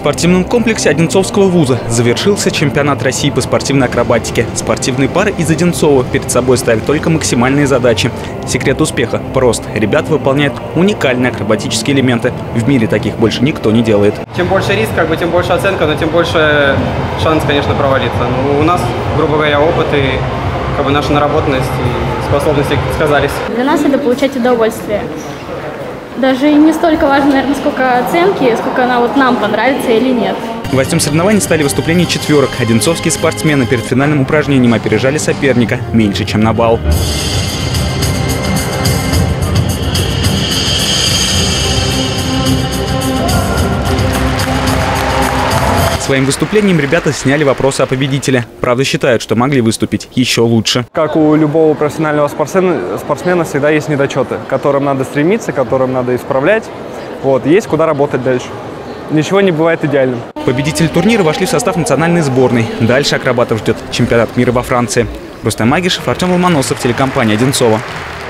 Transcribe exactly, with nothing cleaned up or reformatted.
спортивном комплексе Одинцовского вуза завершился чемпионат России по спортивной акробатике. Спортивные пары из Одинцова перед собой ставят только максимальные задачи. Секрет успеха прост. Ребята выполняют уникальные акробатические элементы. В мире таких больше никто не делает. Чем больше риск, как бы, тем больше оценка, но тем больше шанс, конечно, провалиться. Но у нас, грубо говоря, опыт и как бы, наша наработанность и способности сказались. Для нас это получать удовольствие. Даже не столько важно, наверное, сколько оценки, сколько она вот нам понравится или нет. Гвоздем соревнований стали выступления четверок. Одинцовские спортсмены перед финальным упражнением опережали соперника меньше, чем на балл. Своим выступлением ребята сняли вопросы о победителе. Правда, считают, что могли выступить еще лучше. Как у любого профессионального спортсмена, спортсмена всегда есть недочеты, к которым надо стремиться, к которым надо исправлять. Вот, есть куда работать дальше. Ничего не бывает идеальным. Победители турнира вошли в состав национальной сборной. Дальше акробатов ждет чемпионат мира во Франции. Рустам Магишев, Артем Ломоносов, телекомпания «Одинцова».